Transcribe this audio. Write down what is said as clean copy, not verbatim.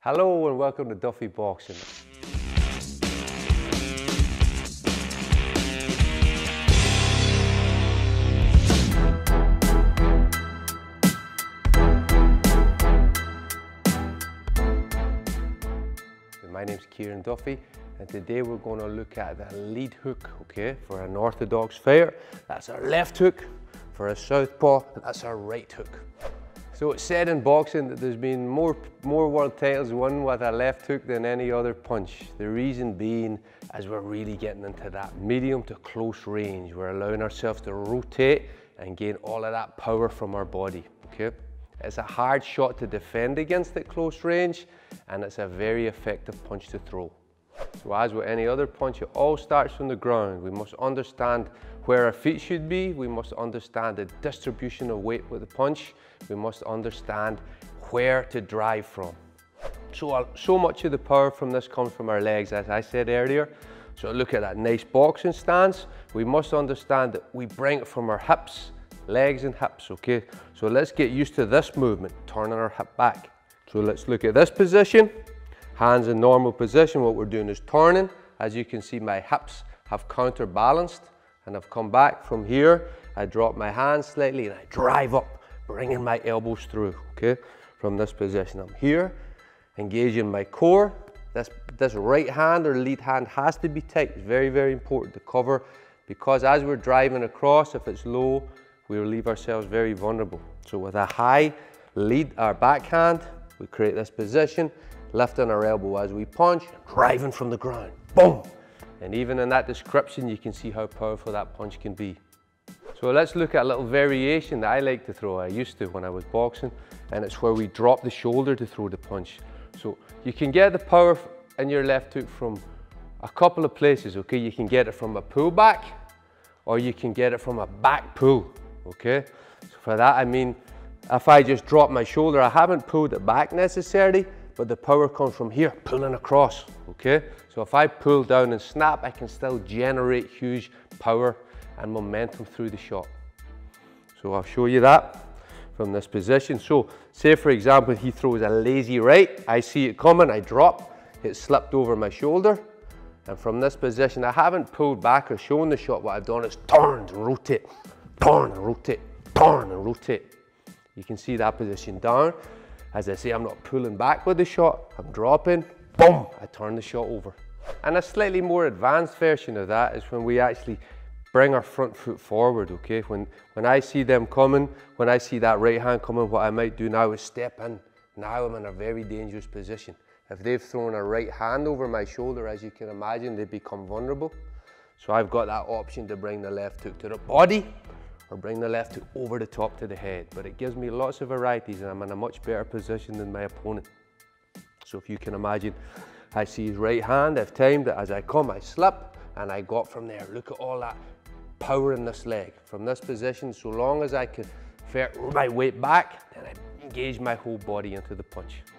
Hello and welcome to Duffy Boxing. My name's Kieran Duffy and today we're going to look at the lead hook, okay, for an orthodox fighter. That's our left hook. For a southpaw, that's our right hook. So it's said in boxing that there's been more world titles won with a left hook than any other punch. The reason being, as we're really getting into that medium to close range, we're allowing ourselves to rotate and gain all of that power from our body, okay? It's a hard shot to defend against at close range, and it's a very effective punch to throw. So as with any other punch, it all starts from the ground. We must understand where our feet should be. We must understand the distribution of weight with the punch. We must understand where to drive from. So much of the power from this comes from our legs, as I said earlier. So look at that nice boxing stance. We must understand that we bring it from our hips, legs and hips, okay? So let's get used to this movement, turning our hip back. So let's look at this position. Hands in normal position. What we're doing is turning. As you can see, my hips have counterbalanced and I've come back from here. I drop my hands slightly and I drive up, bringing my elbows through, okay? From this position, I'm here, engaging my core. This right hand or lead hand has to be tight. It's very, very important to cover, because as we're driving across, if it's low, we will leave ourselves very vulnerable. So with a high lead, our backhand, we create this position, lifting our elbow as we punch, driving from the ground, boom. And even in that description, you can see how powerful that punch can be. So let's look at a little variation that I like to throw. I used to when I was boxing, and it's where we drop the shoulder to throw the punch. So you can get the power in your left hook from a couple of places, okay? You can get it from a pull back, or you can get it from a back pull, okay? So for that, I mean, if I just drop my shoulder, I haven't pulled it back necessarily, but the power comes from here, pulling across, okay? So if I pull down and snap, I can still generate huge power and momentum through the shot. So I'll show you that from this position. So say for example, he throws a lazy right, I see it coming, I drop, it slipped over my shoulder, and from this position, I haven't pulled back or shown the shot. What I've done is turned and rotate, turn and rotate, turn and rotate. You can see that position down. As I say, I'm not pulling back with the shot, I'm dropping, boom, I turn the shot over. And a slightly more advanced version of that is when we actually bring our front foot forward, okay? When I see them coming, when I see that right hand coming, what I might do now is step in. Now I'm in a very dangerous position. If they've thrown a right hand over my shoulder, as you can imagine, they become vulnerable. So I've got that option to bring the left hook to the body, or bring the left hook over the top to the head. But it gives me lots of varieties and I'm in a much better position than my opponent. So if you can imagine, I see his right hand, I've timed it, as I come, I slip, and I got from there. Look at all that power in this leg. From this position, so long as I can vert my weight back, then I engage my whole body into the punch.